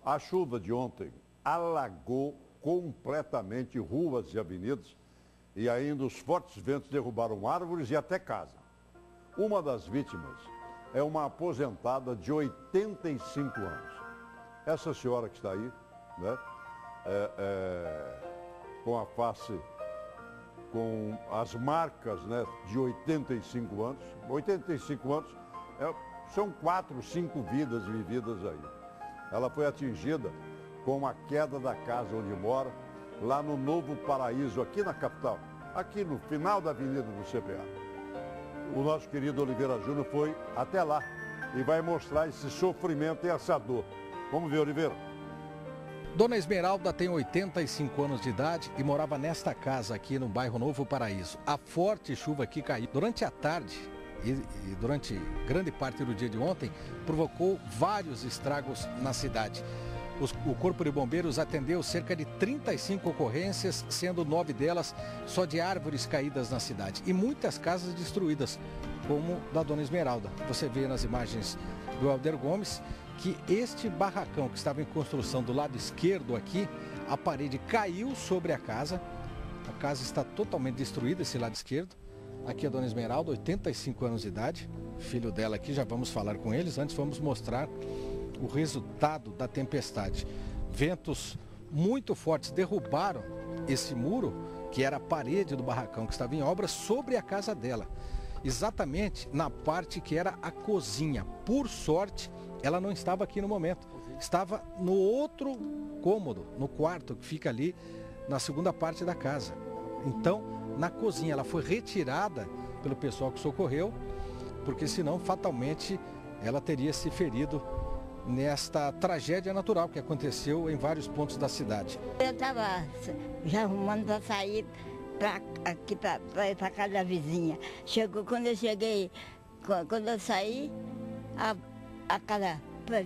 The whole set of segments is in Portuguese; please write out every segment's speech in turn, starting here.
A chuva de ontem alagou completamente ruas e avenidas e ainda os fortes ventos derrubaram árvores e até casa. Uma das vítimas é uma aposentada de 85 anos. Essa senhora que está aí, né, com a face, com as marcas, né, de 85 anos. 85 anos são 4, 5 vidas vividas aí. Ela foi atingida com a queda da casa onde mora, lá no Novo Paraíso, aqui na capital, aqui no final da avenida do CPA. O nosso querido Oliveira Júnior foi até lá e vai mostrar esse sofrimento e essa dor. Vamos ver, Oliveira. Dona Esmeralda tem 85 anos de idade e morava nesta casa aqui no bairro Novo Paraíso. A forte chuva que caiu durante a tarde e durante grande parte do dia de ontem provocou vários estragos na cidade. O Corpo de Bombeiros atendeu cerca de 35 ocorrências, sendo 9 delas só de árvores caídas na cidade. E muitas casas destruídas, como da Dona Esmeralda. Você vê nas imagens do Helder Gomes que este barracão que estava em construção do lado esquerdo aqui, a parede caiu sobre a casa. A casa está totalmente destruída, esse lado esquerdo. Aqui a Dona Esmeralda, 85 anos de idade. Filho dela aqui, já vamos falar com eles. Antes vamos mostrar o resultado da tempestade. Ventos muito fortes derrubaram esse muro, que era a parede do barracão que estava em obra, sobre a casa dela. Exatamente na parte que era a cozinha. Por sorte, ela não estava aqui no momento. Estava no outro cômodo, no quarto que fica ali na segunda parte da casa. Então, na cozinha, ela foi retirada pelo pessoal que socorreu, porque senão, fatalmente, ela teria se ferido nesta tragédia natural que aconteceu em vários pontos da cidade. Eu estava já arrumando para sair aqui para casa da vizinha. Quando eu cheguei, quando eu saí, a casa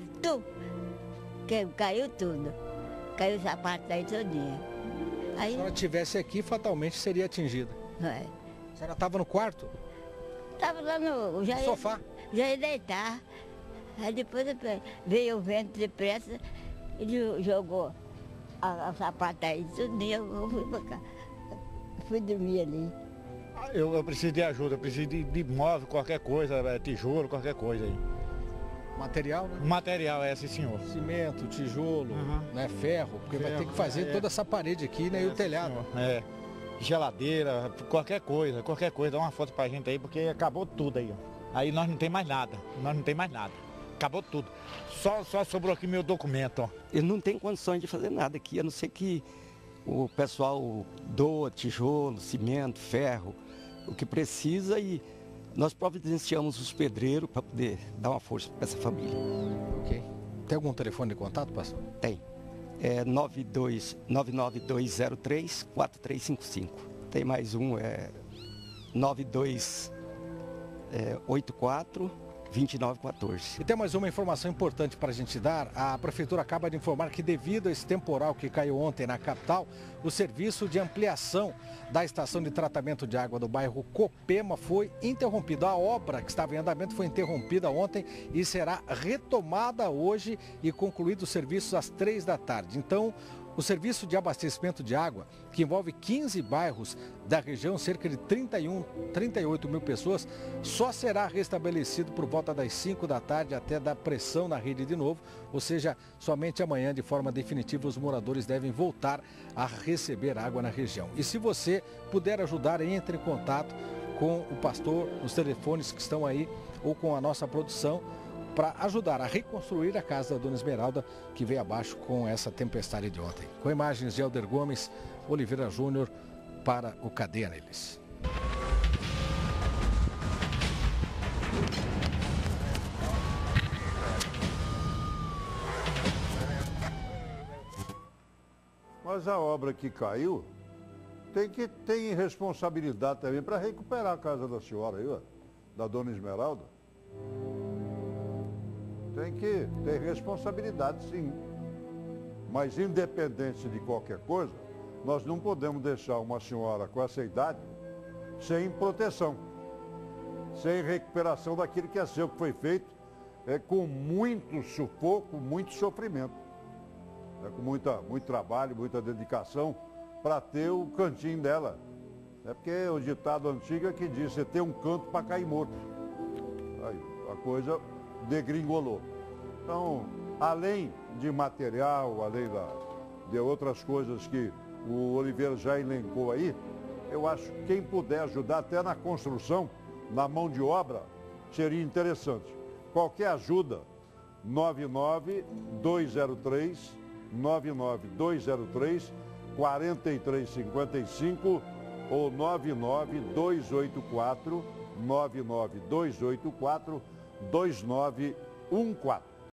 caiu tudo. Caiu o sapato daí todinha. Aí, se ela estivesse aqui, fatalmente seria atingida. É. A senhora estava no quarto? Estava lá no sofá. Já ia deitar. Aí depois veio o vento depressa, ele jogou a sapata aí, tudo, eu fui pra cá. Fui dormir ali. Eu preciso de ajuda, eu preciso de móvel, qualquer coisa, tijolo, qualquer coisa aí. Material, né? Material, sim senhor. Cimento, tijolo, né, ferro, porque vai ter que fazer toda essa parede aqui, né, e o telhado. Senhor. Geladeira, qualquer coisa, dá uma foto pra gente aí, porque acabou tudo aí, ó. Aí nós não tem mais nada, acabou tudo. Só sobrou aqui meu documento, ó. Ele não tem condições de fazer nada aqui, a não ser que o pessoal doa tijolo, cimento, ferro, o que precisa, e nós providenciamos os pedreiros para poder dar uma força para essa família. Ok. Tem algum telefone de contato, pastor? Tem. É 99203-4355. Tem mais um, 9284-2914. E tem mais uma informação importante para a gente dar. A Prefeitura acaba de informar que, devido a esse temporal que caiu ontem na capital, o serviço de ampliação da estação de tratamento de água do bairro Copema foi interrompido. A obra que estava em andamento foi interrompida ontem e será retomada hoje e concluído os serviços às 3 da tarde. Então, o serviço de abastecimento de água, que envolve 15 bairros da região, cerca de 38 mil pessoas, só será restabelecido por volta das 5 da tarde até dar pressão na rede de novo, ou seja, somente amanhã, de forma definitiva, os moradores devem voltar a receber água na região. E se você puder ajudar, entre em contato com o pastor nos telefones que estão aí ou com a nossa produção, para ajudar a reconstruir a casa da Dona Esmeralda, que veio abaixo com essa tempestade de ontem. Com imagens de Helder Gomes, Oliveira Júnior, para o Cadeia Neles. Mas a obra que caiu tem responsabilidade também para recuperar a casa da senhora aí, ó, da Dona Esmeralda. Tem que ter responsabilidade, sim. Mas independente de qualquer coisa, nós não podemos deixar uma senhora com essa idade sem proteção, sem recuperação daquilo que é seu, que foi feito com muito sufoco, muito sofrimento. né, com muito trabalho, muita dedicação, para ter o cantinho dela. É porque o ditado antigo é que diz, você tem um canto para cair morto. Aí, a coisa degringolou. Então, além de material, além de outras coisas que o Oliveira já elencou aí, eu acho que quem puder ajudar até na construção, na mão de obra, seria interessante. Qualquer ajuda, 99203 4355 ou 99284 2914.